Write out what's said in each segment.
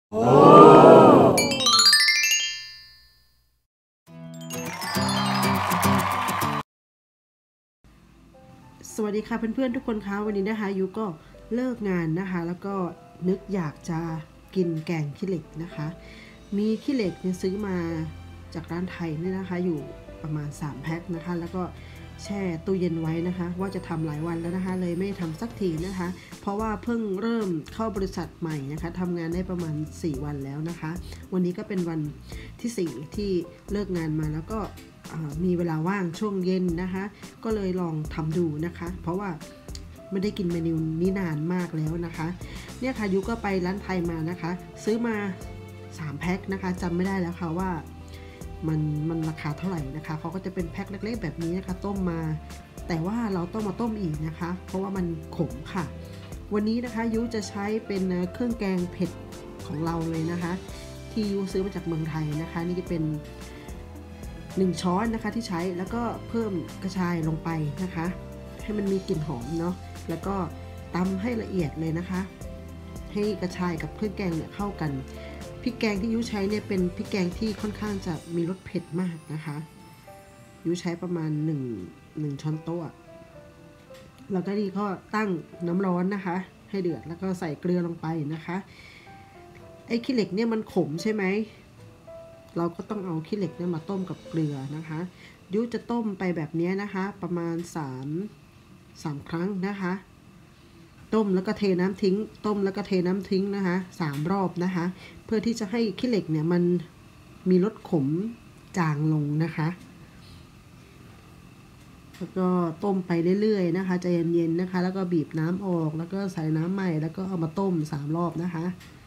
สวัสดีค่ะเพื่อนๆทุกคนคะวันนี้นะคะยูก็เลิกงานนะคะแล้วก็นึกอยากจะกินแกงขี้เหล็กนะคะมีขี้เหล็กเนี่ยซื้อมาจากร้านไทยเนี่ยนะคะอยู่ประมาณ3แพ็คนะคะแล้วก็แช่ตู้เย็นไว้นะคะว่าจะทำหลายวันแล้วนะคะเลยไม่ทำสักทีนะคะเพราะว่าเพิ่งเริ่มเข้าบริษัทใหม่นะคะทำงานได้ประมาณ4วันแล้วนะคะวันนี้ก็เป็นวันที่4ที่เลิกงานมาแล้วก็มีเวลาว่างช่วงเย็นนะคะก็เลยลองทำดูนะคะเพราะว่าไม่ได้กินเมนูนี้นานมากแล้วนะคะเนี่ยค่ะยูก็ไปร้านไทยมานะคะซื้อมา3แพ็คนะคะจำไม่ได้แล้วค่ะว่ามันราคาเท่าไหร่นะคะเขาก็จะเป็นแพ็คเล็กๆแบบนี้นะคะต้มมาแต่ว่าเราต้องมาต้มอีกนะคะเพราะว่ามันขมค่ะวันนี้นะคะยูจะใช้เป็นเครื่องแกงเผ็ดของเราเลยนะคะที่ยูซื้อมาจากเมืองไทยนะคะนี่จะเป็น1ช้อนนะคะที่ใช้แล้วก็เพิ่มกระชายลงไปนะคะให้มันมีกลิ่นหอมเนาะแล้วก็ตำให้ละเอียดเลยนะคะให้กระชายกับเครื่องแกงเนี่ยเข้ากันพริกแกงที่ยูใช้เนี่ยเป็นพริกแกงที่ค่อนข้างจะมีรสเผ็ดมากนะคะยูใช้ประมาณ1ช้อนโต๊ะแล้วก็นี่ก็ตั้งน้ำร้อนนะคะให้เดือดแล้วก็ใส่เกลือลงไปนะคะไอ้ขี้เหล็กเนี่ยมันขมใช่ไหมเราก็ต้องเอาขี้เหล็กเนี่ยมาต้มกับเกลือนะคะยูจะต้มไปแบบนี้นะคะประมาณ3ครั้งนะคะต้มแล้วก็เทน้ำทิ้งต้มแล้วก็เทน้ำทิ้งนะคะ3รอบนะคะเพื่อที่จะให้ขี้เหล็กเนี่ยมันมีรสขมจางลงนะคะแล้วก็ต้มไปเรื่อยๆนะคะใจเย็นๆนะคะแล้วก็บีบน้ำออกแล้วก็ใส่น้ำใหม่แล้วก็เอามาต้ม3รอบนะคะ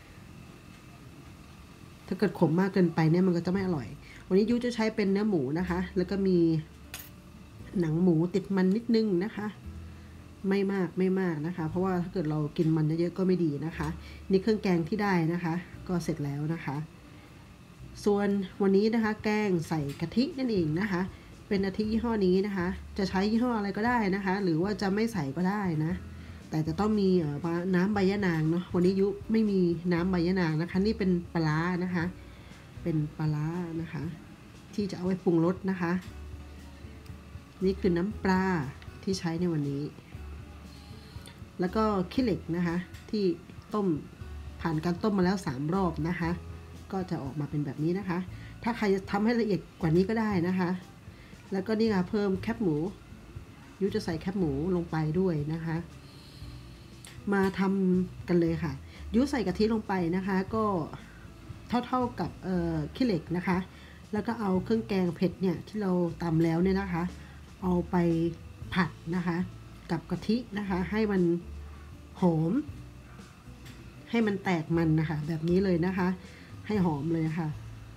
ถ้าเกิดขมมากเกินไปเนี่ยมันก็จะไม่อร่อยวันนี้ยูจะใช้เป็นเนื้อหมูนะคะแล้วก็มีหนังหมูติดมันนิดนึงนะคะไม่มากนะคะเพราะว่าถ้าเกิดเรากินมันเยอะๆก็ไม่ดีนะคะนี่เครื่องแกงที่ได้นะคะก็เสร็จแล้วนะคะส่วนวันนี้นะคะแกงใส่กะทินั่นเองนะคะเป็นกะทิยี่ห้อนี้นะคะจะใช้ยี่ห้ออะไรก็ได้นะคะหรือว่าจะไม่ใส่ก็ได้นะแต่จะต้องมีน้ำใบยะนางเนาะวันนี้ยุไม่มีน้ำใบยะนางนะคะนี่เป็นปลานะคะเป็นปลานะคะที่จะเอาไว้ปรุงรสนะคะนี่คือน้ำปลาที่ใช้ในวันนี้แล้วก็ขี้เหล็กนะคะที่ต้มผ่านการต้มมาแล้ว3รอบนะคะก็จะออกมาเป็นแบบนี้นะคะถ้าใครจะทำให้ละเอียดกว่านี้ก็ได้นะคะแล้วก็นี่ค่ะเพิ่มแคบหมูยุจะใส่แคบหมูลงไปด้วยนะคะมาทำกันเลยค่ะยุใส่กะทิลงไปนะคะก็เท่ากับขี้เหล็กนะคะแล้วก็เอาเครื่องแกงเผ็ดเนี่ยที่เราตำแล้วเนี่ยนะคะเอาไปผัดนะคะกับกะทินะคะให้มันหอมให้มันแตกมันนะคะแบบนี้เลยนะคะให้หอมเลยค่ะ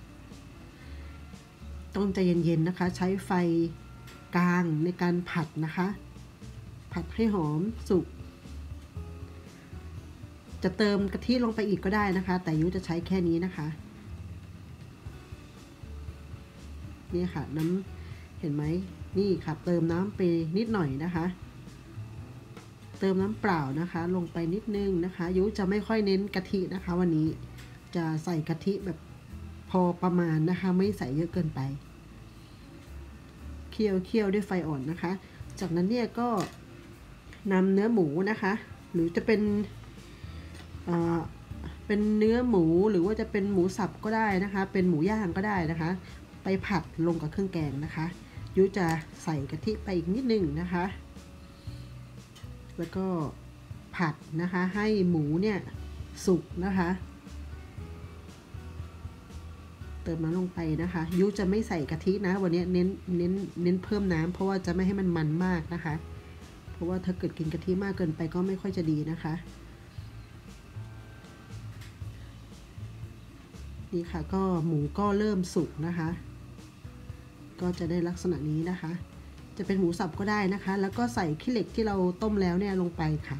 ต้องใจเย็นๆนะคะใช้ไฟกลางในการผัดนะคะผัดให้หอมสุกจะเติมกะทิลงไปอีกก็ได้นะคะแต่ยุจะใช้แค่นี้นะคะนี่ค่ะน้ำเห็นไหมนี่ค่ะเติมน้ำไปนิดหน่อยนะคะเติมน้ำเปล่านะคะลงไปนิดนึงนะคะยุจะไม่ค่อยเน้นกะทินะคะวันนี้จะใส่กะทิแบบพอประมาณนะคะไม่ใส่เยอะเกินไปเคี่ยวด้วยไฟอ่อนนะคะจากนั้นเนี่ยก็นำเนื้อหมูนะคะหรือจะเป็นเนื้อหมูหรือว่าจะเป็นหมูสับก็ได้นะคะเป็นหมูย่างก็ได้นะคะไปผัดลงกับเครื่องแกงนะคะยุจะใส่กะทิไปอีกนิดนึงนะคะแล้วก็ผัดนะคะให้หมูเนี่ยสุกนะคะเติมน้ำลงไปนะคะยุจะไม่ใส่กะทินะวันนี้เน้นเพิ่มน้ำเพราะว่าจะไม่ให้มันมากนะคะเพราะว่าถ้าเกิดกินกะทิมากเกินไปก็ไม่ค่อยจะดีนะคะนี่ค่ะก็หมูก็เริ่มสุกนะคะก็จะได้ลักษณะนี้นะคะจะเป็นหมูสับก็ได้นะคะแล้วก็ใส่ขี้เหล็กที่เราต้มแล้วเนี่ยลงไปค่ะ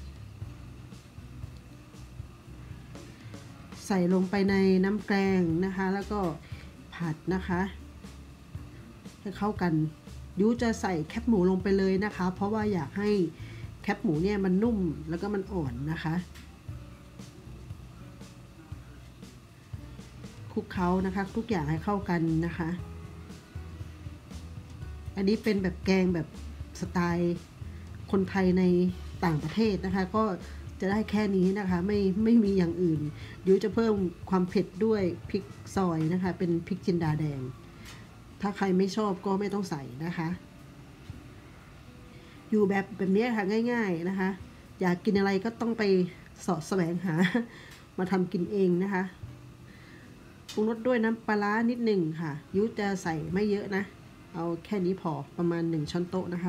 ใส่ลงไปในน้ำแกงนะคะแล้วก็ผัดนะคะให้เข้ากันยุจะใส่แคบหมูลงไปเลยนะคะเพราะว่าอยากให้แคบหมูเนี่ยมันนุ่มแล้วก็มันอ่อนนะคะลุกเคล้านะคะทุกอย่างให้เข้ากันนะคะอันนี้เป็นแบบแกงแบบสไตล์คนไทยในต่างประเทศนะคะก็จะได้แค่นี้นะคะไม่มีอย่างอื่นยูจะเพิ่มความเผ็ดด้วยพริกซอยนะคะเป็นพริกจินดาแดงถ้าใครไม่ชอบก็ไม่ต้องใส่นะคะอยู่แบบนี้ค่ะง่ายๆนะคะอยากกินอะไรก็ต้องไปเสาะแสวงหามาทำกินเองนะคะปรุงรสด้วยน้ำปลาร้านิดหนึ่งค่ะยุจะใส่ไม่เยอะนะเอาแค่นี้พอประมาณ1ช้อนโต๊ะนะคะ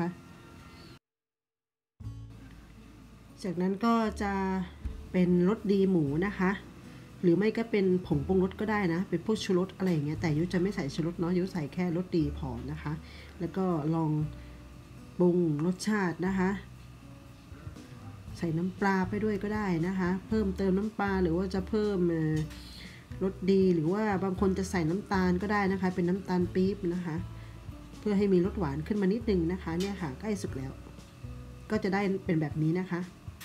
จากนั้นก็จะเป็นรสดีหมูนะคะหรือไม่ก็เป็นผงปรุงรสก็ได้นะเป็นพวกชูรสอะไรอย่างเงี้ยแต่ยุจะไม่ใส่ชูรสเนาะยุใส่แค่รสดีพอนะคะแล้วก็ลองปรุงรสชาตินะคะใส่น้ำปลาไปด้วยก็ได้นะคะเพิ่มเติมน้ำปลาหรือว่าจะเพิ่มรสดีหรือว่าบางคนจะใส่น้ำตาลก็ได้นะคะเป็นน้ำตาลปี๊บนะคะเพื่อให้มีรสหวานขึ้นมานิดนึงนะคะเนี่ยค่ะใกล้สุกแล้วก็จะได้เป็นแบบนี้นะคะ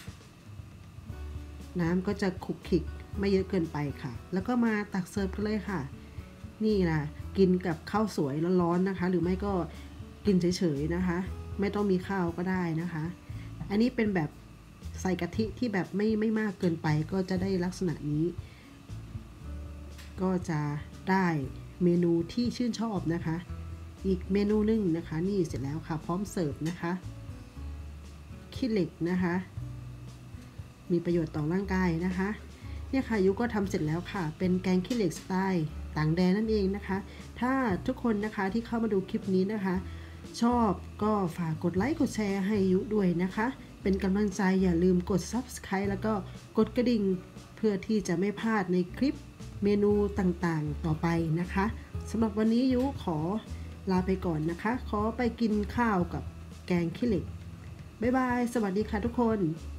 น้ำก็จะคลุกคลิกไม่เยอะเกินไปค่ะแล้วก็มาตักเสิร์ฟกันเลยค่ะนี่นะกินกับข้าวสวยร้อนๆนะคะหรือไม่ก็กินเฉยๆนะคะไม่ต้องมีข้าวก็ได้นะคะอันนี้เป็นแบบใส่กะทิที่แบบไม่มากเกินไปก็จะได้ลักษณะนี้ก็จะได้เมนูที่ชื่นชอบนะคะอีกเมนูหนึ่งนะคะนี่เสร็จแล้วค่ะพร้อมเสิร์ฟนะคะขี้เหล็กนะคะมีประโยชน์ต่อร่างกายนะคะเนี่ยค่ะยุก็ทำเสร็จแล้วค่ะเป็นแกงขี้เหล็กสไตล์ต่างแดนนั่นเองนะคะถ้าทุกคนนะคะที่เข้ามาดูคลิปนี้นะคะชอบก็ฝากกดไลค์กดแชร์ให้ยุด้วยนะคะเป็นกำลังใจอย่าลืมกด Subscribe แล้วก็กดกระดิ่งเพื่อที่จะไม่พลาดในคลิปเมนูต่างๆต่อไปนะคะสำหรับวันนี้ยุขอลาไปก่อนนะคะขอไปกินข้าวกับแกงขี้เหล็กบ๊ายบายสวัสดีค่ะทุกคน